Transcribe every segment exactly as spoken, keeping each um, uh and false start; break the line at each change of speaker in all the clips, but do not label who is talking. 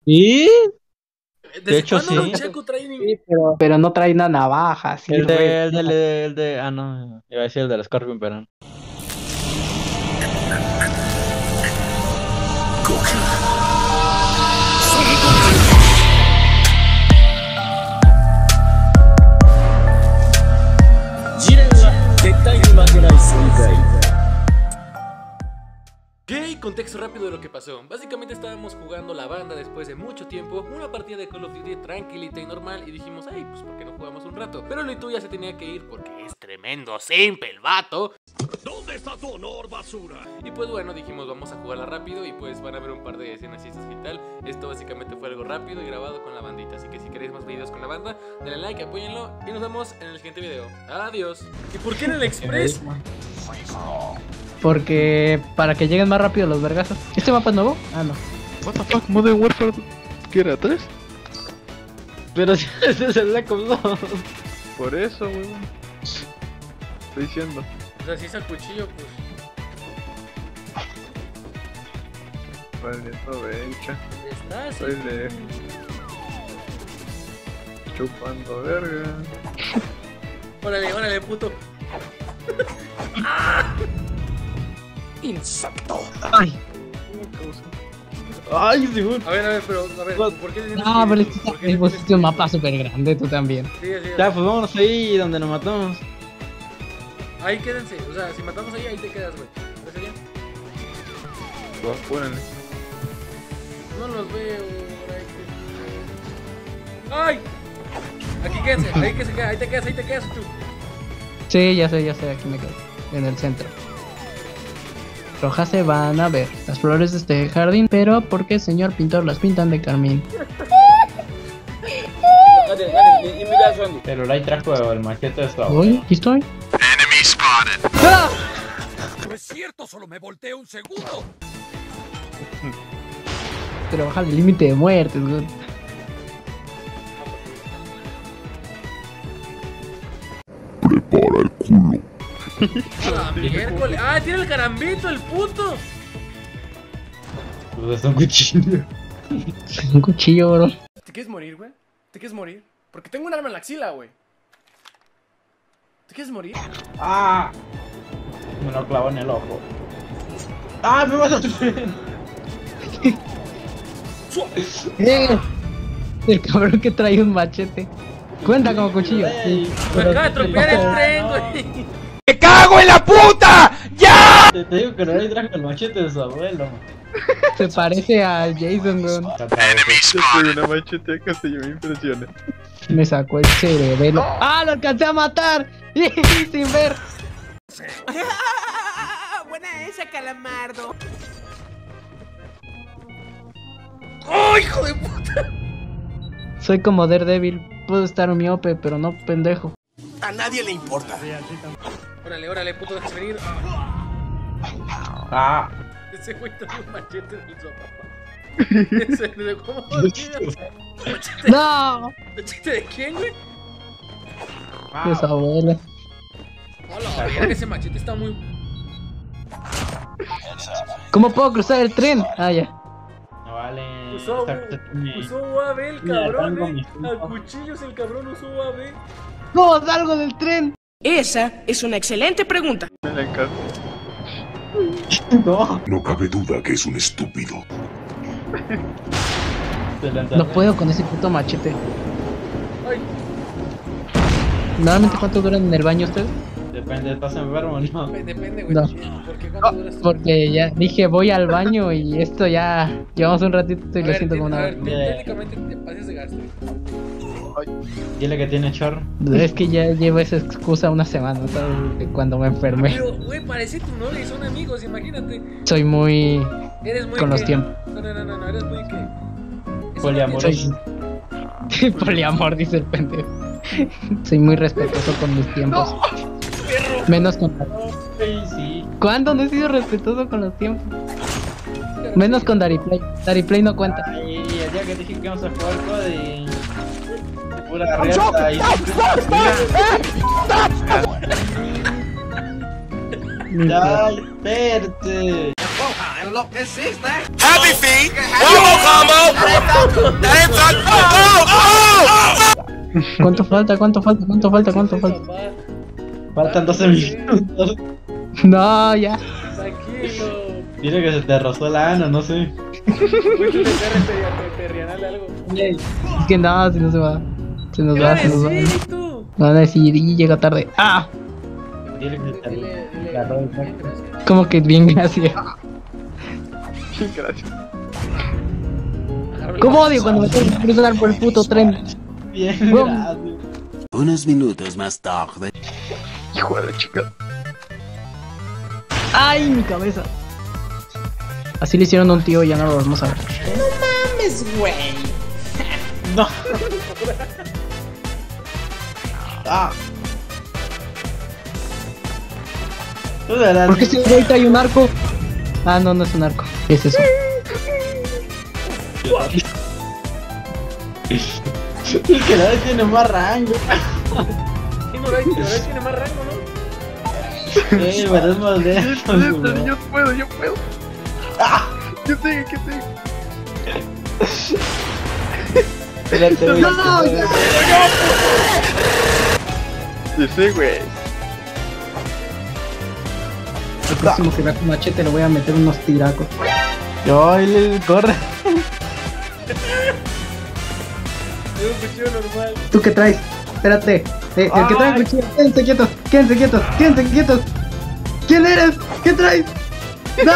¿Y?
De hecho, sí. Los Checo traen...
sí pero, pero no trae una navaja. Sí,
el, de, el, de, el de... Ah, no. Iba a decir el del Scorpion, pero no. Ok, contexto rápido de lo que pasó. Básicamente estábamos jugando la banda después de mucho tiempo, una partida de Call of Duty tranquilita y normal, y dijimos, ay, pues ¿por qué no jugamos un rato? Pero Luitu ya se tenía que ir porque es tremendo simple el vato. ¿Dónde está tu honor, basura? Y pues bueno, dijimos, vamos a jugarla rápido y pues van a ver un par de escenas y tal. Esto básicamente fue algo rápido y grabado con la bandita, así que si queréis más videos con la banda, denle like, apóyenlo y nos vemos en el siguiente video. Adiós. ¿Y por qué en el Express?
Porque para que lleguen más rápido los vergazos. ¿Este mapa es nuevo? Ah, no.
What the fuck, Modern Warfare, ¿qué era? ¿tres?
Pero si ese es el Black Ops dos.
Por eso, weón. Estoy diciendo.
O sea, si es al cuchillo, pues.
Vale, no vencha.
¿Dónde estás?
Soy de... chupando verga.
Órale, órale, puto. Insecto.
Ay.
Ay, según. A ver, a ver, pero, a ver, ¿por qué?
No, pero este es un mapa súper grande, tú también.
Sí, sí, ya, pues vámonos ahí donde nos matamos. Ahí quédense, o sea, si matamos ahí, ahí te quedas, güey. ¿Ves allá?
Pues apúrenle.
No los veo, ¡ay! Aquí quédense, ahí que se queda, ahí te quedas, ahí te quedas tú.
Sí, ya sé, ya sé, aquí me quedo, en el centro. Rojas se van a ver las flores de este jardín, pero ¿por qué, señor pintor, las pintan de carmín?
Pero ahí trajo el machete de su
Uy, aquí estoy.
Enemy spotted.
¡Ah!
No es cierto, solo me volteé un segundo.
Pero baja el límite de muertes, güey.
Prepara el culo.
¡Ah, miércoles! ¡Ah, tiene el carambito, el puto! Pues es un cuchillo.
Un cuchillo, bro.
¿Te quieres morir, güey? ¿Te quieres morir? Porque tengo un arma en la axila, güey. ¿Te quieres morir? ¡Ah! Me lo clavó en el ojo. ¡Ah, me vas a sufrir!
¡Eh! El cabrón que trae un machete. Cuenta como cuchillo. Sí,
me acaba de atropellar el tren, güey.
¡Me cago en la puta! ¡Ya!
Te, te digo que no le trajo el machete de su abuelo.
Se parece a Jason, güey.
Yo soy una machete que se yo me impresiona.
Me sacó el cerebelo. ¡Ah, lo alcancé a matar! Sin ver.
Buena esa, calamardo.
¡Oh, hijo de puta!
Soy como Daredevil. Puedo estar miope, pero no pendejo.
A nadie le importa.
Órale, órale, puto, déjame venir. Ah. Ese güey trae un machete de su papá. Ese, ¿de cómo? ¿Machete?
¡No!
¿Machete de quién, güey?
De su abuela.
Hola, verga, ese machete está muy...
¿Cómo puedo cruzar el tren? Ah, ya.
No vale. Usó, usó U A V el cabrón, eh. A cuchillos el cabrón usó U A V.
¿Cómo salgo del tren?
Esa es una excelente pregunta.
Me la encanta.
No.
No cabe duda que es un estúpido.
No puedo con ese puto machete.
Ay.
¿Normalmente cuánto duran en el baño ustedes?
Depende, ¿estás enfermo o no? Depende, güey.
No.
¿Por qué cuánto duras tú?
Porque ya dije voy al baño y esto ya llevamos un ratito y
A
lo
ver,
siento como
a
una...
ver, técnicamente te pasas de gasto.
Dile que tiene chorro.
Es que ya llevo esa excusa una semana, ¿sabes? De cuando me enfermé.
Pero, güey, parece tu novia y son amigos, imagínate.
Soy muy...
Eres muy
con
que...
los tiempos.
No, no, no, no, no, eres muy que...
Poliamoroso.
Soy... Poliamor, dice el pendejo. Soy muy respetuoso con mis tiempos.
No, perro.
Menos con...
Sí, sí.
¿Cuándo no he sido respetuoso con los tiempos? Menos con Dariplay. Dariplay no cuenta.
Ay, el día que dije que íbamos a jugar COD y... de pura riata y... ¡Ay, espérate!
lo que existe.
Happy Feet, Combo Combo.
¿Cuánto falta? ¿Cuánto falta? ¿Cuánto falta? ¿Cuánto falta?
Faltan doce minutos.
No, ya.
Tranquilo.
Dile que se te rozó la ano, no sé.
Güey, tú le perrianale algo.
Es que no, si no se va. Se nos
¿Qué
va,
va a
se nos va.
decir tú?
Van a decir y llega tarde. ¡Ah!
Dile que se te
Dile, dile.
agarró el
Bien,
saco.
gracias.
Como que bien, gracias.
Gracias.
Agárralo.
¿Cómo odio cuando me tengo que cruzar por el puto tren?
Bien,
Bum.
gracias.
Unos minutos más tarde.
Hijo de la chica.
¡Ay, mi cabeza! Así le hicieron a un tío, ya no lo vamos a ver.
No. Ah. Tú verás.
¿Por qué si ahorita hay un arco? Ah, no, no es un arco. ¿Qué es eso?
El que la vez tiene más rango.
Sí, Noray, Noray tiene más rango, ¿no?
Sí, pero es más lejos.
Yo, yo puedo, yo puedo.
Ah.
¿Qué tengo? ¿Qué tengo?
Espérate, güey.
No,
espérate.
Yo sé, güey.
El próximo que vea con machete le voy a meter unos tiracos.
Yo, él corre.
Es un cuchillo normal.
¿Tú qué traes? Espérate. Eh, el que trae el cuchillo. Quédense quietos, quédense quietos, quédense quietos. ¿Quién eres? ¿Qué traes? ¡No!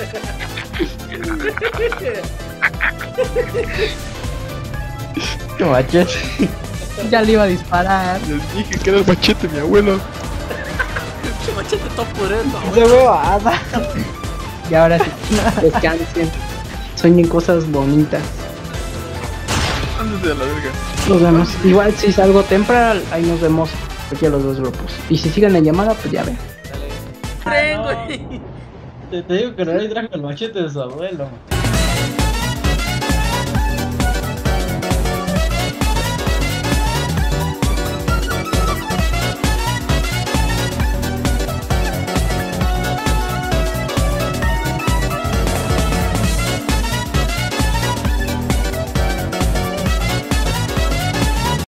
Qué machete.
Ya le iba a disparar.
Les dije que era el machete, mi abuelo.
Che, machete todo por eso.
Se me va.
Y ahora sí, descansen. Sueñen cosas bonitas.
Ándese a la verga.
Nos vemos. Igual si salgo temprano, ahí nos vemos aquí a los dos grupos. Y si siguen la llamada, pues ya ven.
Tren, güey.
Te, te digo que no le trajo el machete de su abuelo.